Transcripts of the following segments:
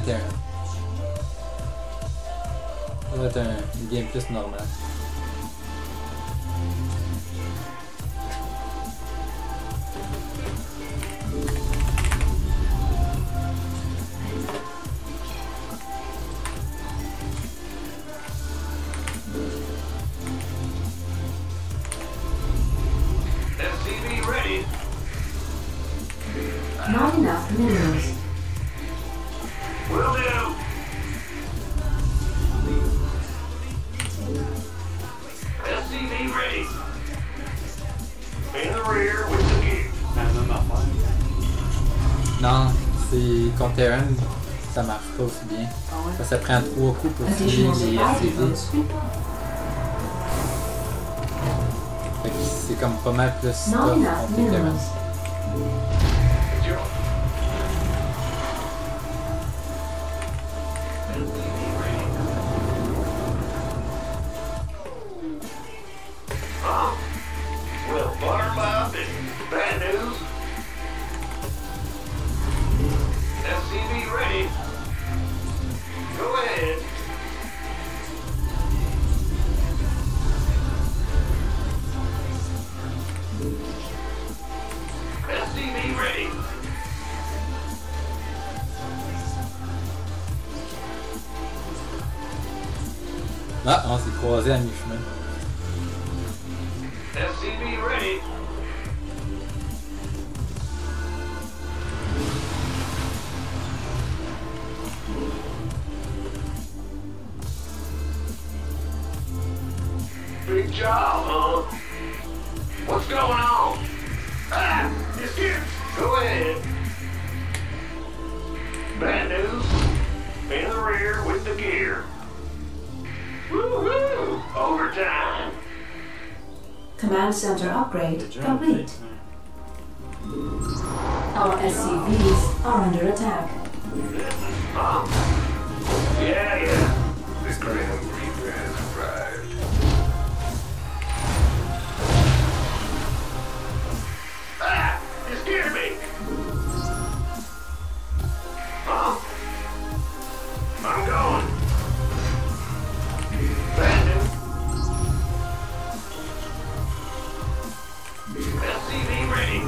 terrain. Ça va être une game plus normale. SCV ready. Not enough minerals. Will do. SCV ready. In the rear with the gear. La même affaire. Non, c'est contre terrain, ça marche pas aussi bien. Ah ouais. Ça prend 3 coups pour tuer Additional les supply SCV. depots. Fait que c'est comme pas mal plus Not tough enough contre les terrains. minerals. It's yours. Well, Buttermouth is bad news. SCV ready. Go ahead. SCV ready. Ah, on s'est croisés à mi-chemin. SCV ready. Big job, huh? What's going on? Ah, it's here. Go ahead. Bad news. In the rear with the gear. Woo-hoo! Overtime. Command center upgrade Good job. complete. Our SCVs are under attack. Huh? Yeah. The Grim Reaper has arrived. Ah! You scared me! Huh? I'm going. Bandit. SCV ready.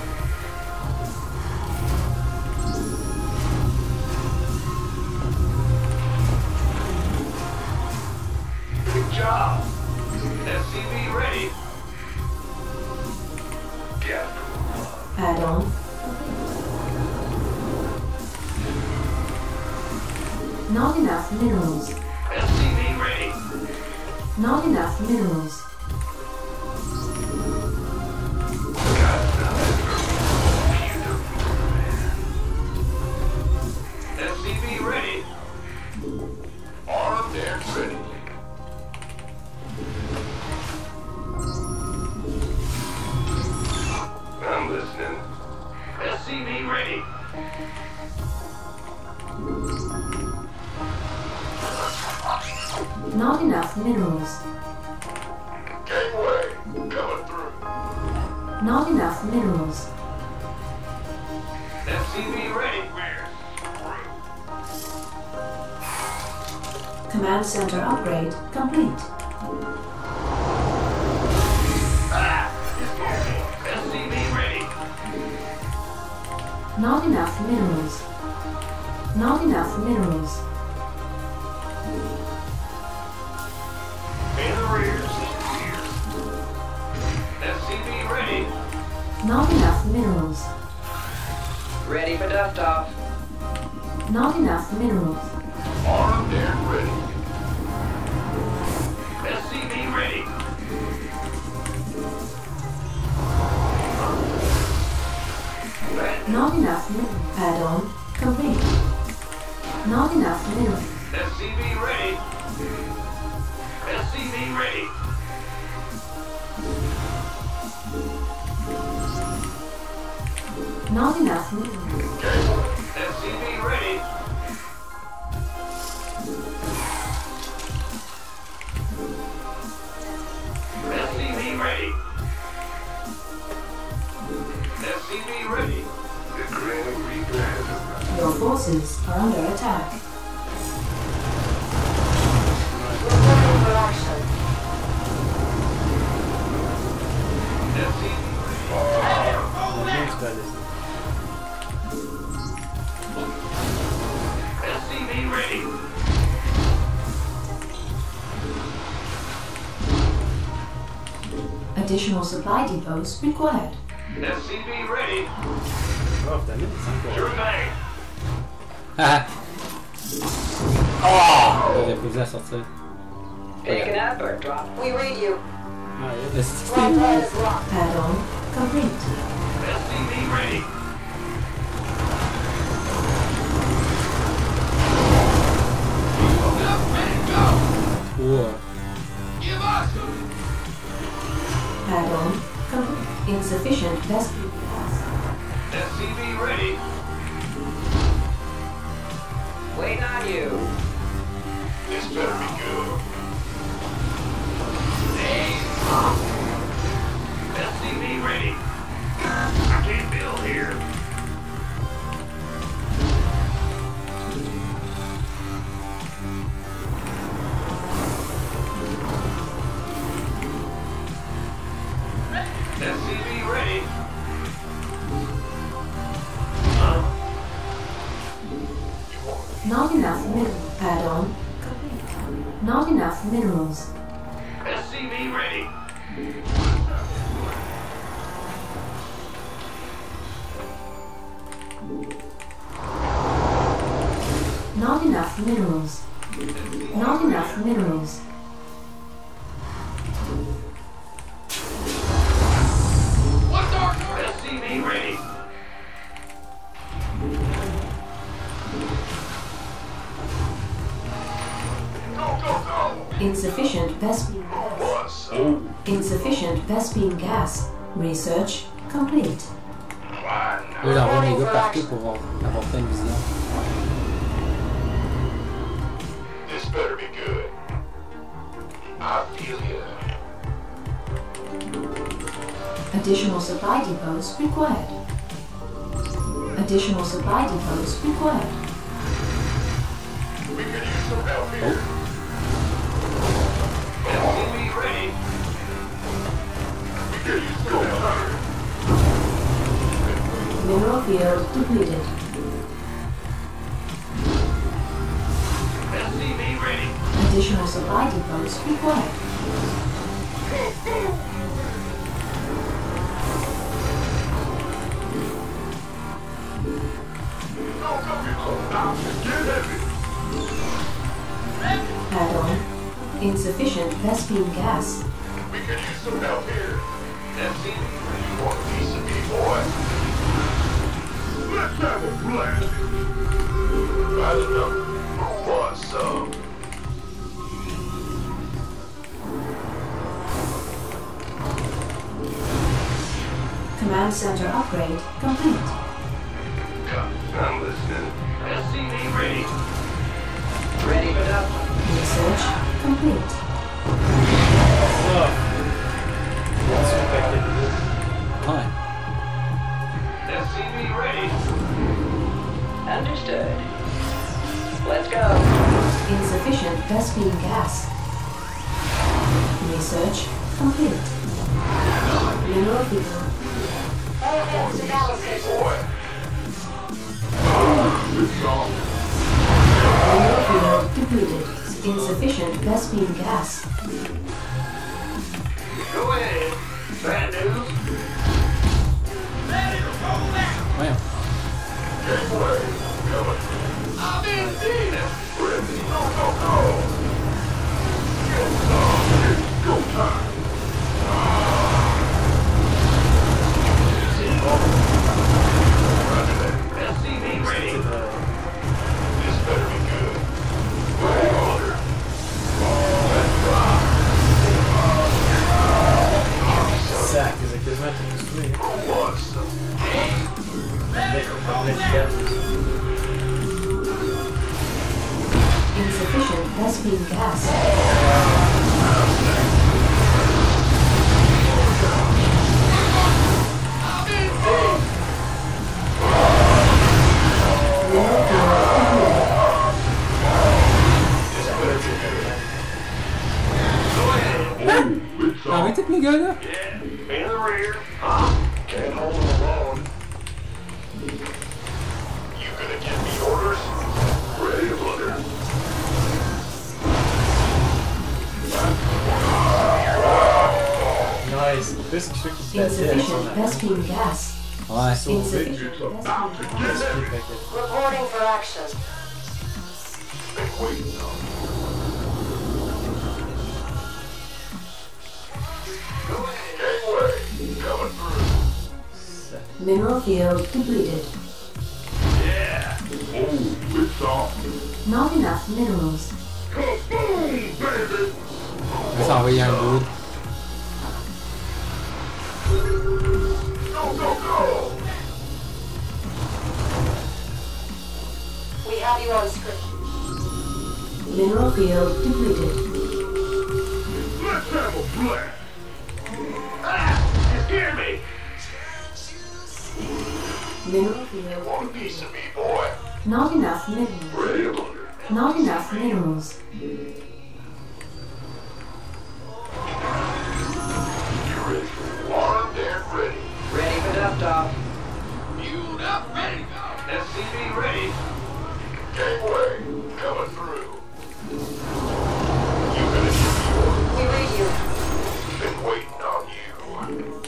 Good job. SCV ready. Get Add-on. Not enough minerals. SCV ready. Not enough minerals. SCV ready. Armed and ready. I'm listening. SCV ready. Not enough minerals. Gangway coming through. Not enough minerals. SCV ready. Command center upgrade complete. Ah! SCV ready. Not enough minerals. Not enough minerals. In the rear. SCV ready. Not enough minerals. Ready for dust off. Not enough minerals. Armed and ready. SCV ready. Not enough minerals. Add-on complete. Not enough minerals. SCV ready. SCV ready. Not enough minerals. SCV ready. SCV ready. SCV ready. The Grim Reaper has arrived. Your forces are under attack. attack. Reporting for arson. SCV ready. Additional supply depots required. SCV ready. Oh, t'as mis des Sure thing. Ah! Oh! J'avais posé à sortir. Picking up or drop? We read you. Le Flight système. plan is locked. Add-on complete. SCV ready. Ou Give us. Add-on complete. Insufficient vessel gas. SCV ready. Waiting on you. This better be good. SCV ready. I can't build here. SCV ready. Not enough minerals. Add-on complete. Not enough minerals. SCV ready. Not enough minerals. Not enough minerals. What's our SCV ready? Go, go, go! Insufficient Vespene gas. What's Insufficient Vespene gas. Research complete. Why là, j'envoie mes gars partout pour avoir fait une vision. This better be good. I feel you. Additional supply depots required. Additional supply depots required. We could use some help here. SCV ready. We could use some help here. Mineral field depleted. SCV ready. Additional supply depots required. Go, go, go. Now, get heavy. Add-on. Insufficient Vespene gas. We could use some help here. SCV, you want a piece of me, boy? Let's have a blast. I don't know. Who wants some? Command center upgrade complete. I'm listening. SCV ready. Ready for up. Research complete. Ouais. SCV ready. Understood. Let's go. Insufficient Vespene gas. Research complete. Mineral field. Airheads analysis. Boy. It's on. Mineral field depleted. Insufficient Vespene gas. Go ahead. Bad news. Ready to roll out. Ouais. Gateway. Coming. I'm in deep. Ready. Go, go, go. Get some. It's go time. Roger that. SCV ready. This better be good. Way order. Let's rock. Sac, c'est quasiment tout détruit. Who wants some? Insufficient Vespene gas. Mineral field depleted. gars-là? Yeah, in the rear. Can't hold them alone. You gonna give me orders? Ready to blunder. Nice. This is tricky. That's it. Insufficient Vespene gas. Ouais. Insufficient It's about to get heavy. Reporting for action. Been waiting on you. Gateway, coming through. Mineral field depleted. Yeah. Oh, it's on. Not enough minerals. Kaboom, baby. On va s'envoyer un dude. Go, go, go. We have you on script. Mineral field depleted. Let's have a blast. Ah, you scared me. Mineral field Want a piece of me, boy? not enough minerals. Ready to blunder. Not enough minerals. You ready? Armed and ready. Ready for dust-off. Fueled up, ready to go. SCV ready. Gateway, coming through. You gonna give me orders? We read you. Been waiting on you.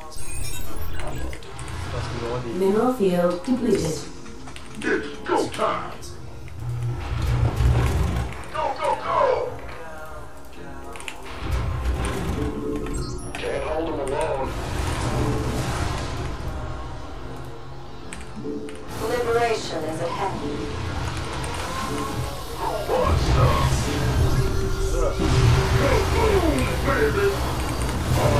Mineral field depleted. It's go time. Go, go, go. Can't hold them alone. Liberation is ahead. Who wants some? Kaboom, baby.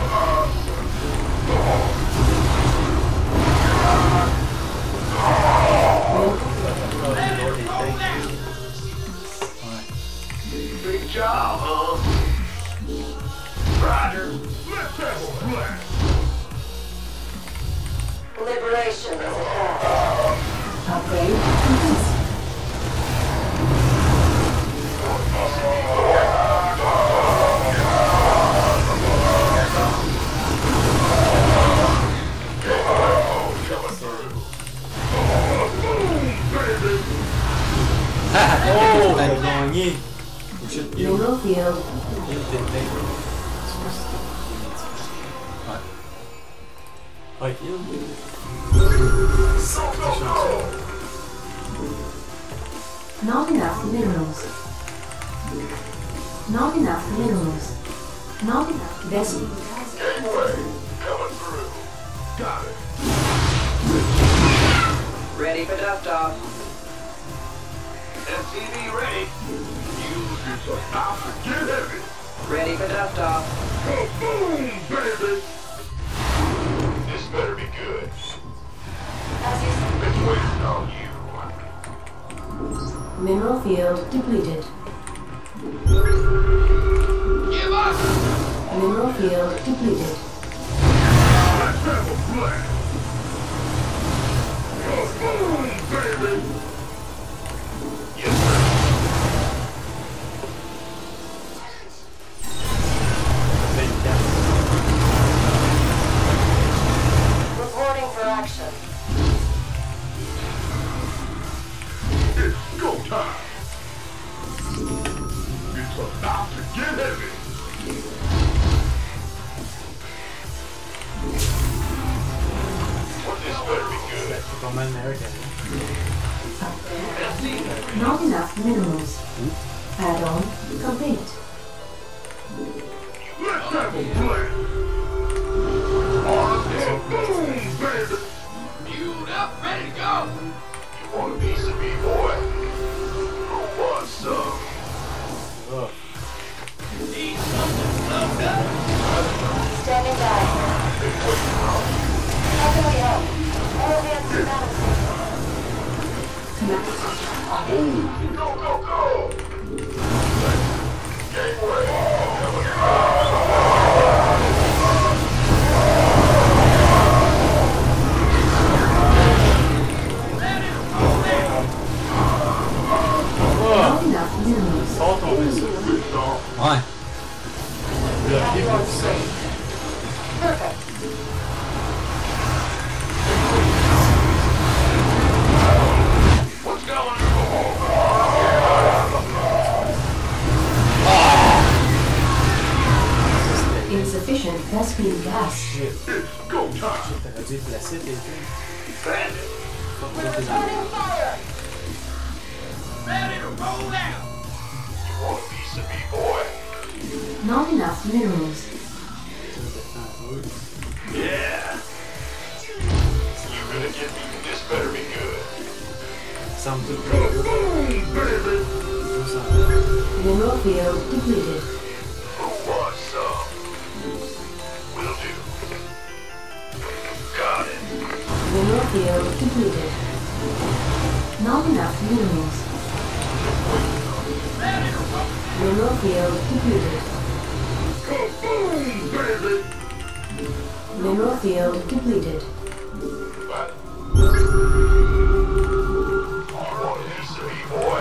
Big job, huh? Roger. Let's have a blast. Liberation is ahead. Upgrade complete. Oh, t'as gagné. Oh shit, il est où? Mineral field Il était dingue. Ouais, il est où? not enough minerals. Not enough minerals. Not enough Vespene gas. Gateway, coming through. Got it. Ready for dust-off. SCV ready. Use is about to get heavy. Ready for dust-off. Kaboom, baby. This better be good. As you said. Been waiting on you. Mineral field depleted. Give up. Mineral field depleted. Let's have a blast. Kaboom, baby. Yes, sir. Reporting for action. It's go time. It's about to get heavy. Well, this better be good. C'est pas mal américain. Not enough minerals. Add-on complete. Let's have a blast. On and boom, baby. Fueled up, ready to go. You want a piece of me, boy? Who wants some? Oh. Standing by. How can we help? All hands to battle. Command. Go, go, go. Gateway, coming Not enough minerals. Sors ton vaisseau. through. Ouais. Le pied pour ça. being gassed. Shit. It's go time. T'aurais dû te placer, t'es fait. Bandit. Returning fire! Ready to roll out. You want a piece of me, boy? Not enough minerals. Yeah. You gonna get me? This better be good. Ça me tout très good. Baby. Mineral field depleted. Who wants some? Will do. Got it. Mineral field depleted. Not enough minerals. Mineral field depleted. Kaboom, baby. Mineral field depleted. But you want a piece of me, boy?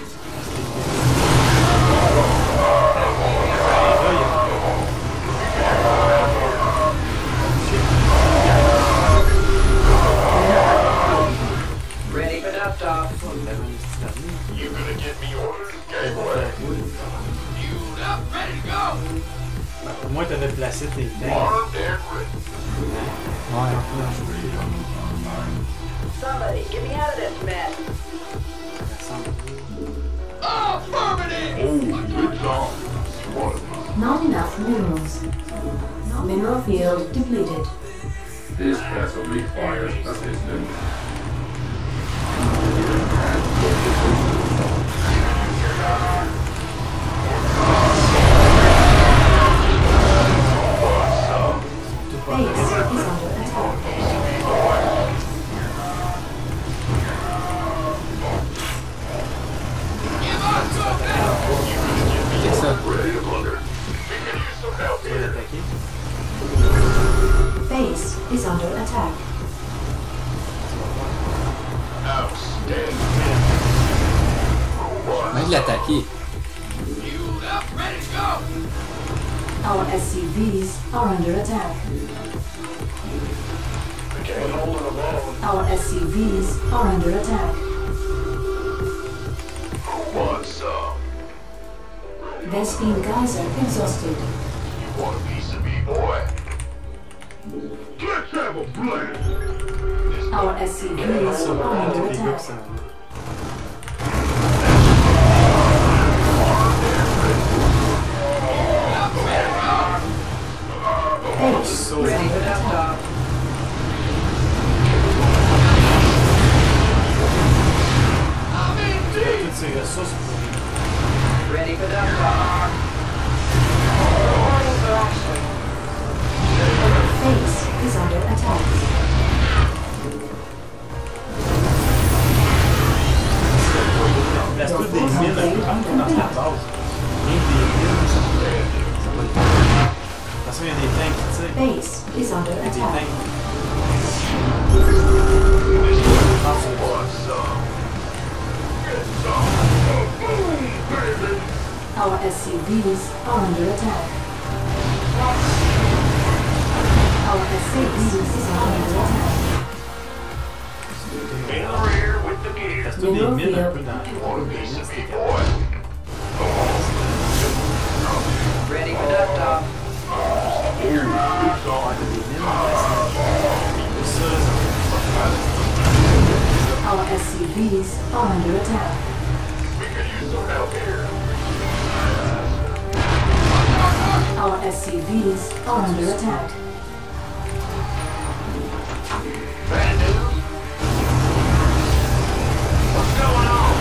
Ready for dust-off. You gonna get me orders? Gateway. You up, ready to go? Au moins, t'avais placé tes tanks. Armed and ready. Ouais. Somebody, get me out of this mess. Affirmative! Oh, good job. You want a piece? Not enough minerals. Mineral field depleted. This castle requires assistance. Base is under attack. C'est ça. Ready to blunder. We can use some help Tu vas here. l'attaquer? Base is under attack. Outstanding. Mais il l'a attaqué. You up, ready to go? Our SCVs are under attack. We can't hold it alone. Our SCVs are under attack. Who wants some? Vespine Geyser exhausted. You want a piece of me, boy? Let's have a blast. This Our SCVs are under Les gars qui attack. s'en vont. Base is So under Ready for attack. dust-off. Toutes ces ressources pour Ready for dust-off. Reporting for action. Base is under attack. place toutes des mines un peu partout dans la base. Rien que des mines, ça va être. De toute façon, il y a des tanks qui tirent. Base is under Il y a des attack. tanks. wants some. Get some. Kaboom, baby. Our SCVs are under attack. Our SCVs is under attack. In the rear with the gear. Parce que toutes des mines un peu dans You want a les piece mines, of me, c'était boy? Ready for dust-off. des mines dans la ça, Our SCVs are under attack. We can use some help here. Our SCVs are under attack. Bad news? What's going on?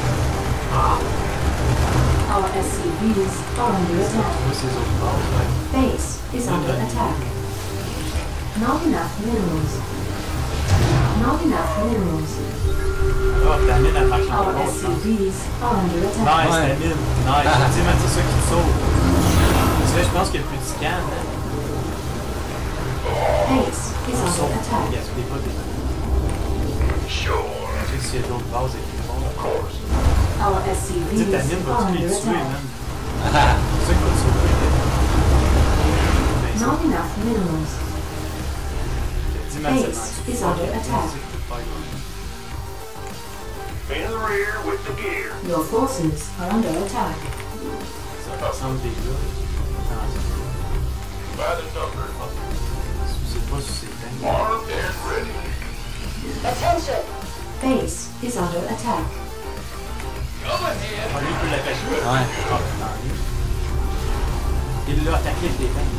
Our SCVs are under attack. tous ces autres bases, ouais. Base is under attack. Not enough minerals. Not enough minerals. Ah, ta mine, elle marche Our encore. Nice, SCVs are under attack. ta mine. Nice. Tu sais, mais c'est ça qui te sauve. Parce que là, je pense qu'il y a plus de scan, hein. Base is On sauve. under attack. Gaspille pas des. Sure. Tu sais, s'il y a d'autres bases avec les bons. Of course. Our Tu sais, ta mine SCVs va are tous les under tuer, attack. man. C'est ça qui va te sauver. Ben, ça. Not enough minerals. Dis, man, c'est Base dans- is under attack. In the rear with the gear. Your forces are under attack. Ça ressemble des gars. Attention. by the numbers. Je sais pas si c'est dingue. Armed and ready. Attention! Base is under attack. Ah, lui, il peut l'attaquer. Ouais. Ah, non, lui. Il l'a attaqué avec les tanks.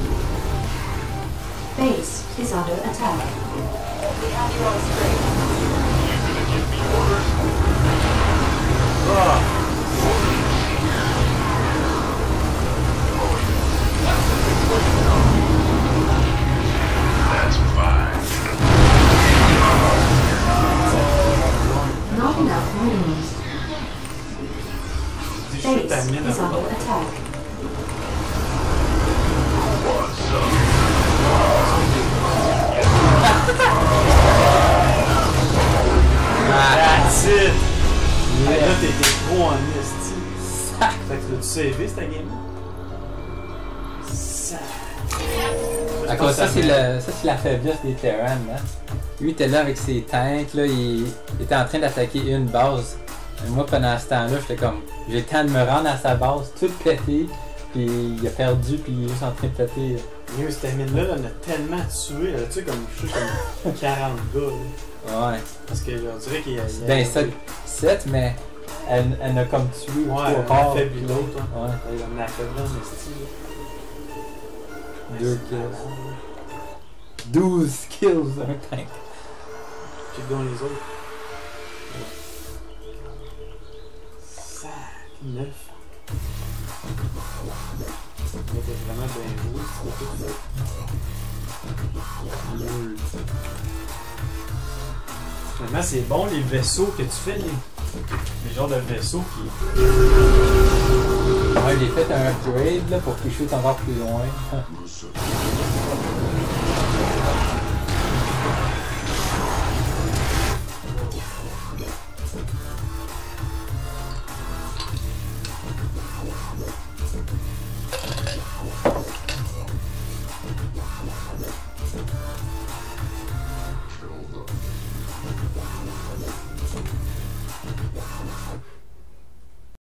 Base is under attack. We have you on screen. You gonna give me orders? Ah! That's fine. Not enough minerals. Dis, je suis ta Base mine is à under attack. What's up? That's it! Yeah. Là, t'étais trop en esti. Fait que l'as-tu sauvé, cette game-là? À cause ça, c'est la faiblesse des Terrans. Hein? Lui, il était là avec ses tanks, là, il était en train d'attaquer une base. Et moi, pendant ce temps-là, j'étais comme, j'ai le temps de me rendre à sa base, tout pété, puis il a perdu, puis il est juste en train de péter. Mieux, cette mine-là, là, on a tellement tué, là, tu sais, comme, je suis comme 40 gars, là. Ouais. Parce que, on dirait qu'il y a... C'est bien 7, mais elle a comme tué Ouais, trois un corps. affaibli l'autre, hein. Ouais. Elle en a affaibli en esti, là. 2 kills. 12 kills un tank. Check dans les autres. 9. C'était vraiment bien joué, c'est tout fait. Finalement, c'est bon les vaisseaux que tu fais, les genres de vaisseaux qui. Ouais, j'ai fait un upgrade là, pour qu'il shoot encore plus loin.